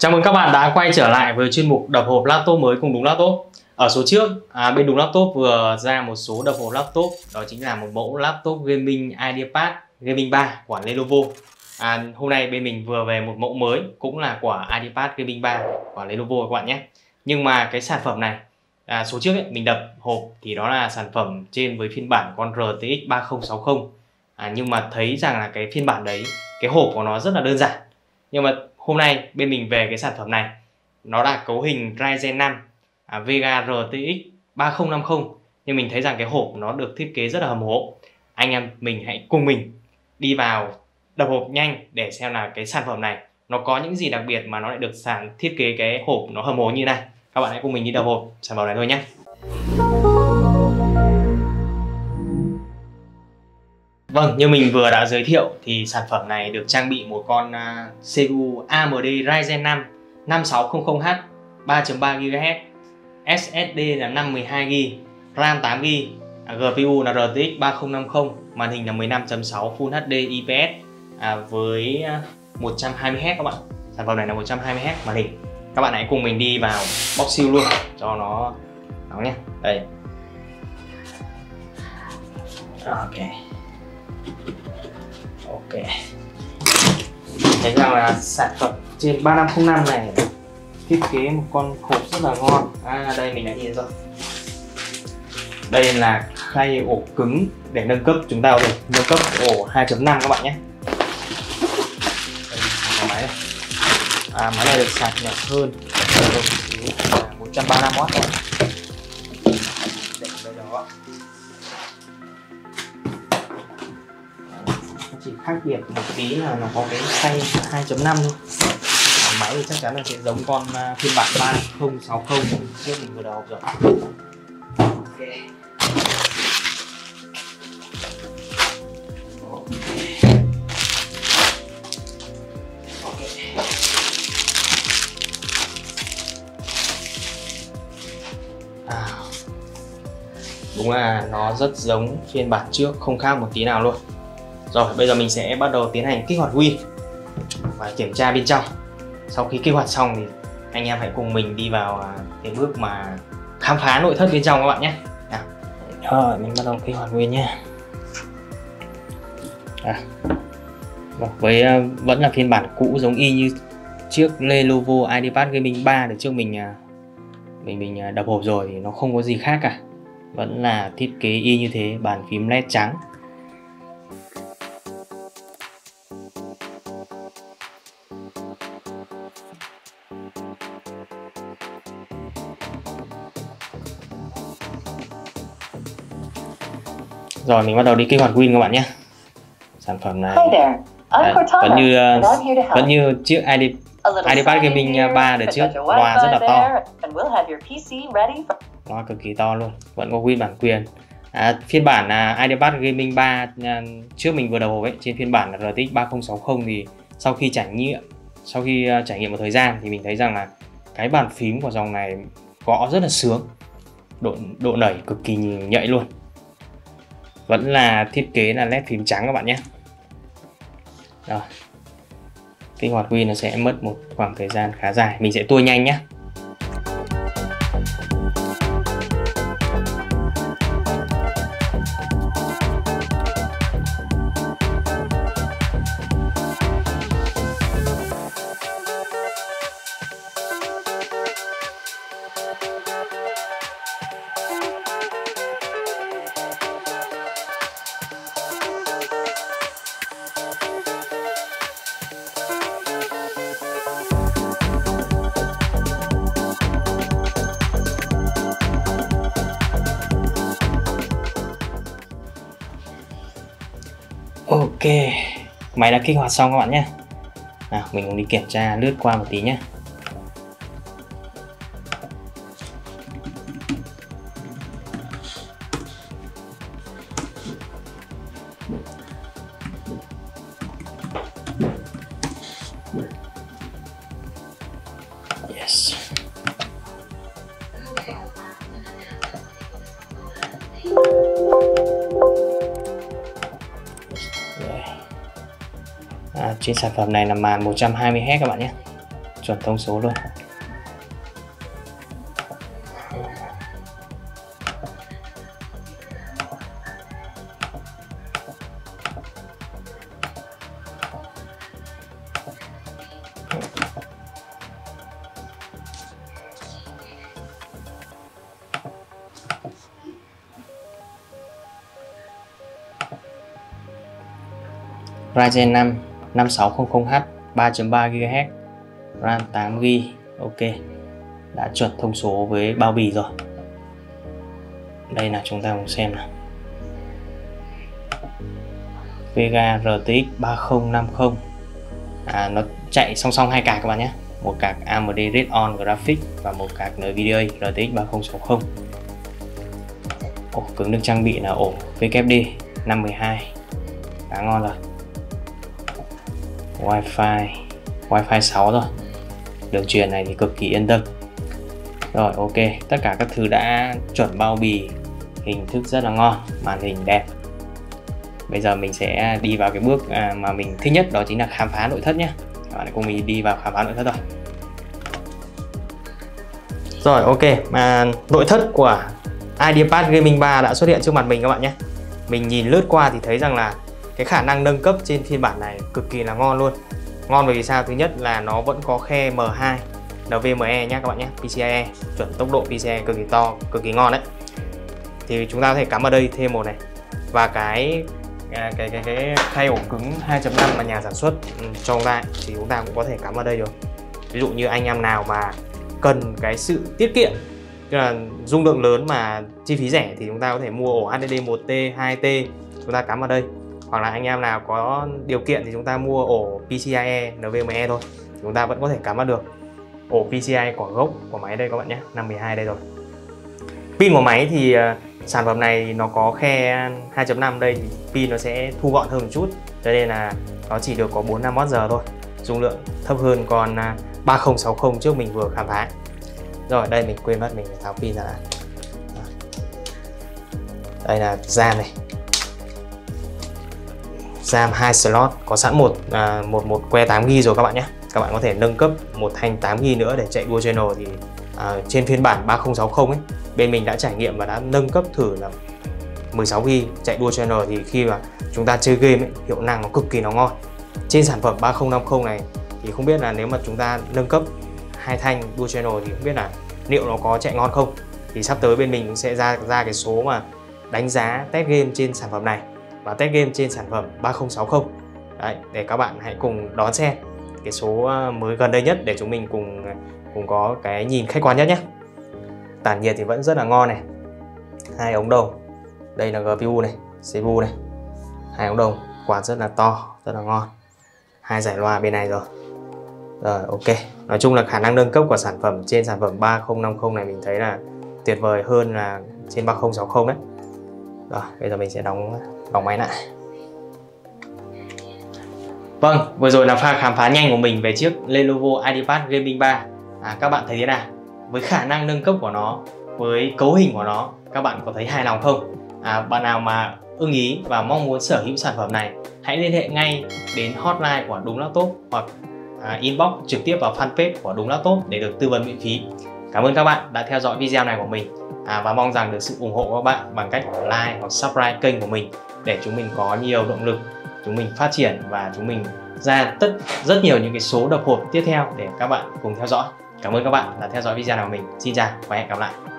Chào mừng các bạn đã quay trở lại với chuyên mục đập hộp laptop mới cùng Đúng Laptop. Ở số trước, bên Đúng Laptop vừa ra một số đập hộp laptop, đó chính là một mẫu laptop gaming IdeaPad Gaming 3 của Lenovo. Hôm nay bên mình vừa về một mẫu mới cũng là của IdeaPad Gaming 3 của Lenovo các bạn nhé. Nhưng mà cái sản phẩm này, số trước ấy, mình đập hộp thì đó là sản phẩm trên với phiên bản con RTX 3060. Nhưng mà thấy rằng là cái phiên bản đấy, cái hộp của nó rất là đơn giản. Nhưng mà hôm nay bên mình về cái sản phẩm này, nó là cấu hình Ryzen 5 Vega RTX 3050, nhưng mình thấy rằng cái hộp nó được thiết kế rất là hầm hố. Anh em mình hãy cùng mình đi vào đập hộp nhanh để xem là cái sản phẩm này nó có những gì đặc biệt mà nó lại được thiết kế cái hộp nó hầm hố như này. Các bạn hãy cùng mình đi đập hộp sản phẩm này thôi nhé. Vâng, như mình vừa đã giới thiệu thì sản phẩm này được trang bị một con CPU AMD Ryzen 5 5600H 3.3 GHz, SSD là 512GB, RAM 8GB, GPU là RTX 3050, màn hình là 15.6 Full HD IPS với 120Hz các bạn. Sản phẩm này là 120Hz màn hình. Các bạn hãy cùng mình đi vào bóc siêu luôn cho nó nóng nhé. Đây. Ok. Thấy rằng là sản phẩm trên 3505 này thiết kế một con hộp rất là ngon. Đây mình đã nhìn rồi. Đây là khay ổ cứng để nâng cấp, chúng ta có thể nâng cấp ổ 2.5 các bạn nhé. Đây, máy này. Máy này được sạc nhỏ hơn, 135W. Đây đó. Chỉ khác biệt một tí là nó có cái khay 2.5 thôi. Máy thì chắc chắn là sẽ giống con phiên bản 3060 trước mình vừa đầu rồi. Ok. Đúng là nó rất giống phiên bản trước, không khác một tí nào luôn. Rồi, bây giờ mình sẽ bắt đầu tiến hành kích hoạt Win và kiểm tra bên trong. Sau khi kích hoạt xong thì anh em hãy cùng mình đi vào cái bước mà khám phá nội thất bên trong các bạn nhé. Rồi, mình bắt đầu kích hoạt Win nhé. Với vẫn là phiên bản cũ giống y như chiếc Lenovo IdeaPad Gaming 3 được trước mình đập hộp rồi thì nó không có gì khác cả. Vẫn là thiết kế y như thế, bàn phím LED trắng. Rồi mình bắt đầu đi kích hoạt Win các bạn nhé. Sản phẩm này vẫn như chiếc IdeaPad Gaming 3 đợt trước, loa rất là to, loa cực kỳ to luôn, vẫn có Win bản quyền. Phiên bản IdeaPad Gaming 3 trước mình vừa đầu hộp ấy, trên phiên bản RTX 3060 thì sau khi trải nghiệm một thời gian thì mình thấy rằng là cái bàn phím của dòng này gõ rất là sướng, độ nảy cực kỳ nhạy luôn. Vẫn là thiết kế là LED phím trắng các bạn nhé. Rồi, kích hoạt Win nó sẽ mất một khoảng thời gian khá dài, mình sẽ tua nhanh nhé. Ok, máy đã kích hoạt xong các bạn nhé. Nào, mình cùng đi kiểm tra lướt qua một tí nhé. Yes. Trên sản phẩm này là màn 120Hz các bạn nhé. chuẩn thông số luôn. Ryzen 5 5600H 3.3 GHz, RAM 8GB. Ok, đã chuẩn thông số với bao bì rồi. Đây là chúng ta cùng xem nào. Vega RTX 3050, nó chạy song song hai card các bạn nhé, một card AMD Radeon Graphics và một card NVIDIA RTX 3060. Ổ cứng được trang bị là ổ WD 512, khá ngon rồi. Wi-Fi 6 rồi, đường truyền này thì cực kỳ yên tâm. Rồi ok, tất cả các thứ đã chuẩn bao bì, hình thức rất là ngon, màn hình đẹp. Bây giờ mình sẽ đi vào cái bước mà mình thích nhất, đó chính là khám phá nội thất nhé. Các bạn cùng mình đi vào khám phá nội thất rồi. Rồi ok, nội thất của IdeaPad Gaming 3 đã xuất hiện trước mặt mình các bạn nhé. Mình nhìn lướt qua thì thấy rằng là cái khả năng nâng cấp trên phiên bản này cực kỳ là ngon luôn. Ngon bởi vì sao? Thứ nhất là nó vẫn có khe M2 NVMe nhé các bạn nhé, PCIe, chuẩn tốc độ PCIe cực kỳ to, cực kỳ ngon đấy. Thì chúng ta có thể cắm ở đây thêm một này, và cái khay ổ cứng 2.5 mà nhà sản xuất cho chúng ta thì chúng ta cũng có thể cắm ở đây được. Ví dụ như anh em nào mà cần cái sự tiết kiệm, tức là dung lượng lớn mà chi phí rẻ, thì chúng ta có thể mua ổ HDD 1T, 2T chúng ta cắm ở đây. Hoặc là anh em nào có điều kiện thì chúng ta mua ổ PCIe NVMe thôi, thì chúng ta vẫn có thể cắm vào được. Ổ PCIe của gốc của máy đây các bạn nhé, 512 đây rồi. Pin của máy thì sản phẩm này nó có khe 2.5 đây, thì pin nó sẽ thu gọn hơn một chút, cho nên là nó chỉ được có 4-5 Wh thôi, dung lượng thấp hơn con 3060 trước mình vừa khám phá. Rồi đây mình quên mất mình phải tháo pin ra. Đây là RAM này, RAM 2 slot, có sẵn một que 8GB rồi các bạn nhé. Các bạn có thể nâng cấp một thanh 8GB nữa để chạy dual channel. Thì trên phiên bản 3060 ấy, bên mình đã trải nghiệm và đã nâng cấp thử là 16GB chạy dual channel, thì khi mà chúng ta chơi game ấy, hiệu năng nó cực kỳ nó ngon. Trên sản phẩm 3050 này thì không biết là nếu mà chúng ta nâng cấp hai thanh dual channel thì không biết là liệu nó có chạy ngon không. Thì sắp tới bên mình cũng sẽ ra cái số mà đánh giá test game trên sản phẩm này và test game trên sản phẩm 3060. Đấy, để các bạn hãy cùng đón xem cái số mới gần đây nhất để chúng mình cùng có cái nhìn khách quan nhất nhé. Tản nhiệt thì vẫn rất là ngon này. Hai ống đồng, đây là GPU này, CPU này, hai ống đồng, quạt rất là to, rất là ngon. Hai giải loa bên này rồi. Rồi ok, nói chung là khả năng nâng cấp của sản phẩm trên sản phẩm 3050 này mình thấy là tuyệt vời hơn là trên 3060 đấy. Rồi bây giờ mình sẽ đóng máy lại. Vâng, vừa rồi là pha khám phá nhanh của mình về chiếc Lenovo IdeaPad Gaming 3. Các bạn thấy thế nào? Với khả năng nâng cấp của nó, với cấu hình của nó, các bạn có thấy hài lòng không? Bạn nào mà ưng ý và mong muốn sở hữu sản phẩm này, hãy liên hệ ngay đến hotline của Đúng Laptop hoặc inbox trực tiếp vào fanpage của Đúng Laptop để được tư vấn miễn phí. Cảm ơn các bạn đã theo dõi video này của mình và mong rằng được sự ủng hộ của các bạn bằng cách like hoặc subscribe kênh của mình để chúng mình có nhiều động lực, chúng mình phát triển và chúng mình ra rất nhiều những cái số đập hộp tiếp theo để các bạn cùng theo dõi. Cảm ơn các bạn đã theo dõi video này của mình. Xin chào và hẹn gặp lại.